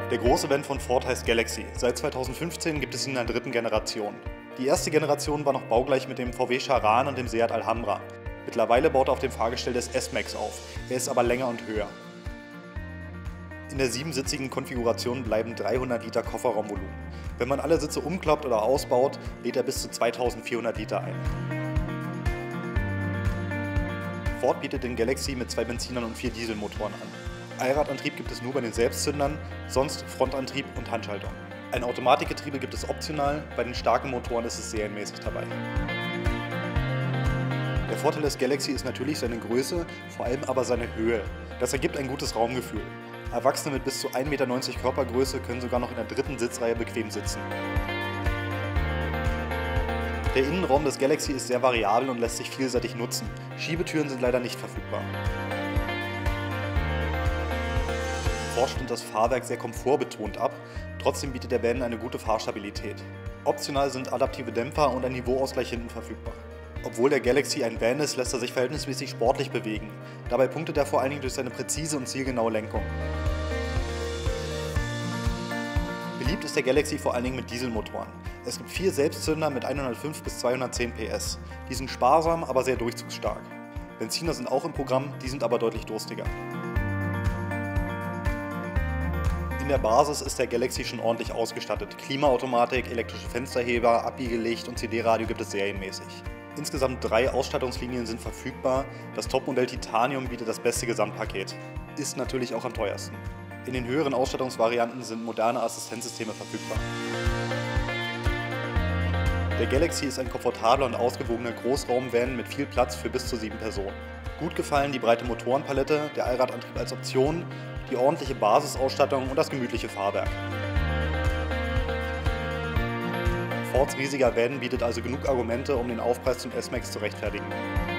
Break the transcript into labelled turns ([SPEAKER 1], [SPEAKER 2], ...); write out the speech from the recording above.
[SPEAKER 1] Der große Van von Ford heißt Galaxy. Seit 2015 gibt es ihn in der dritten Generation. Die erste Generation war noch baugleich mit dem VW Charan und dem Seat Alhambra. Mittlerweile baut er auf dem Fahrgestell des S-Max auf. Er ist aber länger und höher. In der siebensitzigen Konfiguration bleiben 300 Liter Kofferraumvolumen. Wenn man alle Sitze umklappt oder ausbaut, lädt er bis zu 2400 Liter ein. Ford bietet den Galaxy mit 2 Benzinern und 4 Dieselmotoren an. Allradantrieb gibt es nur bei den Selbstzündern, sonst Frontantrieb und Handschaltung. Ein Automatikgetriebe gibt es optional, bei den starken Motoren ist es serienmäßig dabei. Der Vorteil des Galaxy ist natürlich seine Größe, vor allem aber seine Höhe. Das ergibt ein gutes Raumgefühl. Erwachsene mit bis zu 1,90 Meter Körpergröße können sogar noch in der dritten Sitzreihe bequem sitzen. Der Innenraum des Galaxy ist sehr variabel und lässt sich vielseitig nutzen. Schiebetüren sind leider nicht verfügbar. Ford stimmt das Fahrwerk sehr komfortbetont ab, trotzdem bietet der Van eine gute Fahrstabilität. Optional sind adaptive Dämpfer und ein Niveauausgleich hinten verfügbar. Obwohl der Galaxy ein Van ist, lässt er sich verhältnismäßig sportlich bewegen. Dabei punktet er vor allen Dingen durch seine präzise und zielgenaue Lenkung. Beliebt ist der Galaxy vor allen Dingen mit Dieselmotoren. Es gibt 4 Selbstzünder mit 105 bis 210 PS. Die sind sparsam, aber sehr durchzugsstark. Benziner sind auch im Programm, die sind aber deutlich durstiger. In der Basis ist der Galaxy schon ordentlich ausgestattet. Klimaautomatik, elektrische Fensterheber, Abbiegelicht und CD-Radio gibt es serienmäßig. Insgesamt 3 Ausstattungslinien sind verfügbar. Das Topmodell Titanium bietet das beste Gesamtpaket. Ist natürlich auch am teuersten. In den höheren Ausstattungsvarianten sind moderne Assistenzsysteme verfügbar. Der Galaxy ist ein komfortabler und ausgewogener Großraumvan mit viel Platz für bis zu 7 Personen. Gut gefallen die breite Motorenpalette, der Allradantrieb als Option, die ordentliche Basisausstattung und das gemütliche Fahrwerk. Fords riesiger Van bietet also genug Argumente, um den Aufpreis zum S-Max zu rechtfertigen.